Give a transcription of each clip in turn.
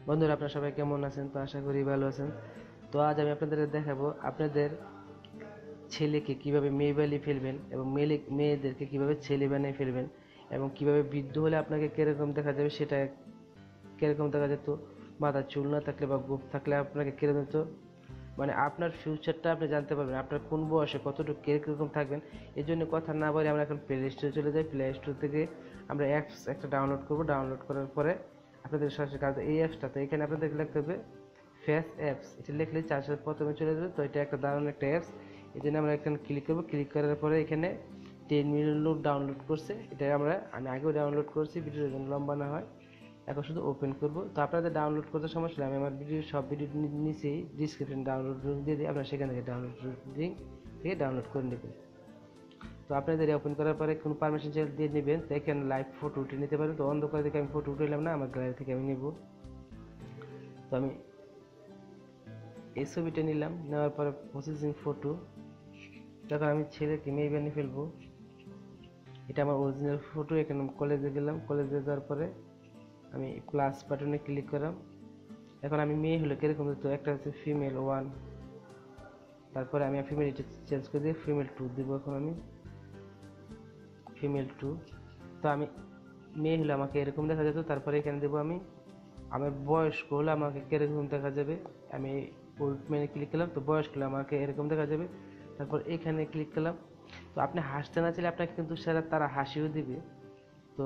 বন্ধুরা, আপনারা সবাই কেমন আছেন? তো আশা করি ভালো আছেন। তো আজ আমি আপনাদের দেখাবো আপনাদের ছেলেকে কিভাবে মেয়ে বানিয়ে ফেলবেন এবং মেয়েদেরকে কিভাবে ছেলে বানিয়ে ফেলবেন এবং কিভাবে বৃদ্ধ হলে আপনাকে কিরকম দেখা যাবে, সেটা কিরকম দেখা যেত, মাথার চুল না থাকলে বা গোঁফ থাকলে আপনাকে কিরকম হতো, মানে আপনার ফিউচারটা আপনি জানতে পারবেন, আপনার কোন বয়সে কতটুকু কিরকম থাকবেন। এই জন্য কথা না বলে আমরা এখন প্লে স্টোরে চলে যাই। প্লে স্টোর থেকে আমরা অ্যাপস একটা ডাউনলোড করব। ডাউনলোড করার পরে আপনাদের সরাসরি কাজ এই অ্যাপসটাতে, এখানে আপনাদের লিখতে হবে ফেস অ্যাপস। এটা লিখলে চার্জের প্রথমে চলে যাবে। তো এটা একটা দারুণ একটা অ্যাপস। এই জন্য আমরা এখানে ক্লিক করবো। ক্লিক করার পরে এখানে 10 মিলিয়ন লোক ডাউনলোড করছে। এটা আমি আগেও ডাউনলোড করছি, ভিডিওর জন্য লম্বা না হয়। এখন শুধু ওপেন করব। তো আপনাদের ডাউনলোড করতে সমস্যা নেই, আমি আমার সব ভিডিও নিচেই ডিসক্রিপশন ডাউনলোড লিঙ্ক দিয়ে দিই, আপনারা সেখান থেকে ডাউনলোড লিঙ্ক থেকে ডাউনলোড করে নেবেন। তো আপনাদের ওপেন করার পরে কোনো পারমিশন দিয়ে নেবেন। তো এখানে লাইভ ফটো উঠে নিতে পারেন। তো অন্ধকার থেকে আমি ফটো উঠে নিলাম না, আমার গ্যালারি থেকে আমি নেব। তো আমি এই ছবিটা নিলাম, নেওয়ার পরে প্রসেসিং ফটো। দেখো আমি ছেলেকে মেয়ে বানিয়ে ফেলবো। এটা আমার অরিজিনাল ফটো। এখানে কলেজে গেলাম, কলেজে যাওয়ার পরে আমি প্লাস বাটনে ক্লিক করলাম। এখন আমি মেয়ে হলে কিরকম দিত, একটা হচ্ছে ফিমেল 1, তারপরে আমি ফিমেল এটা চেঞ্জ করে দিয়ে ফিমেল 2 দিব। এখন আমি ফিমেল 2। তো আমি মেয়ে হলে আমাকে এরকম দেখা যেত। তারপরে এখানে দেবো আমি আমার বয়স্ক হলে আমাকে কিরকম দেখা যাবে। আমি ওল্ড ম্যানে ক্লিক করলাম, তো বয়স্ক হলে আমাকে এরকম দেখা যাবে। তারপর এখানে ক্লিক করলাম। তো আপনি হাসতে না চাইলে আপনাকে কিন্তু সেটা তারা হাসিও দিবে। তো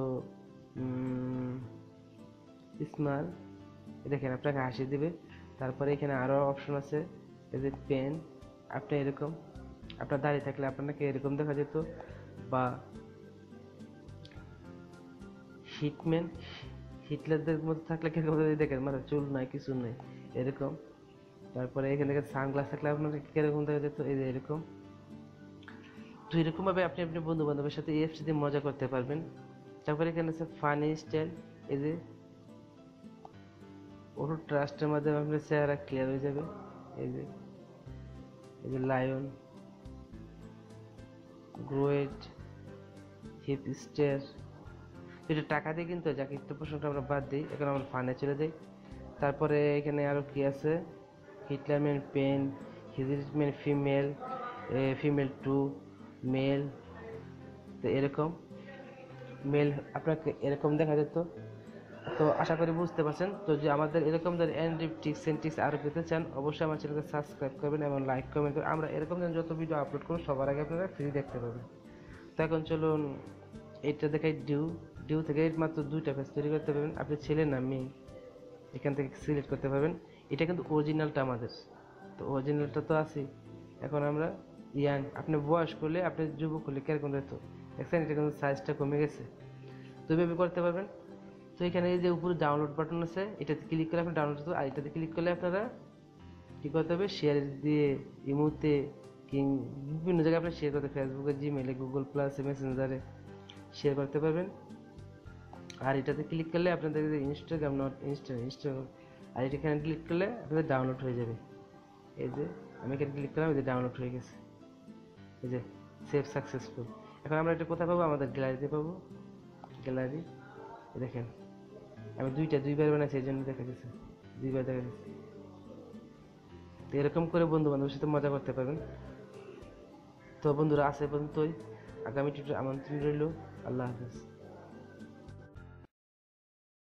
স্মাইল, দেখেন আপনাকে হাসি দিবে। তারপরে এখানে আরও অপশন আছে, এই যে পেন। আপনি এরকম আপনার দাঁড়িয়ে থাকলে আপনাকে এরকম দেখা যেত, বা হিটম্যান হিটলারদের মধ্যে থাকলে কিরকম দেখেন, মাথার চুল নাই, কিছু নেই, এরকম। তারপরে এখানে দেখেন সানগ্লাস থাকলে আপনার কিরকম দেখা যেত, এই যে এরকম। তো এরকমভাবে আপনি আপনি বন্ধু বান্ধবের সাথে এই অ্যাপসটি দিয়ে মজা করতে পারবেন। তারপরে এখানে আছে ফানি স্টাইল। এই যে ওর ট্রাস্টের মাধ্যমে আপনার চেহারা ক্লিয়ার হয়ে যাবে। এই যে এই যে লায়ন, গ্রোয়েট, হিপ স্টেয়ার। এটা টাকা দিয়ে কিনতে হয়, যাকে একটু প্রশ্নটা আমরা বাদ দিই, এখন আমরা ফানে চলে যাই। তারপরে এখানে আরও কি আছে, হিটলারম্যান pen, hitman female, female 2, male. তো এরকম মেল আপনাকে এরকম দেখা যেত। তো আশা করি বুঝতে পারছেন। তো যে আমাদের এরকম ধরনের টিপস এন্ড ট্রিক্স আরও পেতে চান, অবশ্যই আমার চ্যানেলকে সাবস্ক্রাইব করবেন এবং লাইক কমেন্ট করবেন। আমরা এরকম ধরনের যত ভিডিও আপলোড করব সবার আগে আপনারা ফ্রি দেখতে পাবেন। তো এখন চলুন এইটা দেখাই। ডিউ থেকে মাত্র 2টা পেজ তৈরি করতে পারবেন। আপনি ছেলে না মেয়ে এখান থেকে সিলেক্ট করতে পারবেন। এটা কিন্তু অরিজিনালটা আমাদের, তো অরিজিনালটা তো আছে। এখন আমরা ইয়াং, আপনি বয়স করলে, আপনি যুবক হলে কিরকম যেত দেখছেন, এটা কিন্তু সাইজটা কমে গেছে। তো এইভাবে করতে পারবেন। তো এখানে এই যে উপরে ডাউনলোড বাটন আছে, এটাতে ক্লিক করে আপনি ডাউনলোড করতে, আর এটাতে ক্লিক করলে আপনারা কী করতে হবে, শেয়ার দিয়ে ইমোতে বিভিন্ন জায়গায় আপনি শেয়ার করতে, ফেসবুকে, জিমেলে, গুগল প্লাসে, মেসেঞ্জারে শেয়ার করতে পারবেন। আর এটাতে ক্লিক করলে আপনাদের ইনস্টাগ্রাম, নট ইনস্টাগ্রাম, আর এখানে ক্লিক করলে আপনাদের ডাউনলোড হয়ে যাবে। এই যে আমি এখানে ক্লিক করলাম, এই যে ডাউনলোড হয়ে গেছে, এই যে সেভ সাকসেসফুল। এখন আমরা এটা কোথায় পাবো, আমাদের গ্যালারিতে পাবো। গ্যালারি, দেখেন আমি দুইবার বানাইছি, এই জন্য দেখা গেছে, 2বার দেখা গেছে। তো এরকম করে বন্ধু বান্ধবের সাথে মজা করতে পারবেন। তো বন্ধুরা, আজ এ পর্যন্তই। আগামী টিউটোরিয়াল আমন্ত্রণ রইল। আল্লাহ হাফেজ।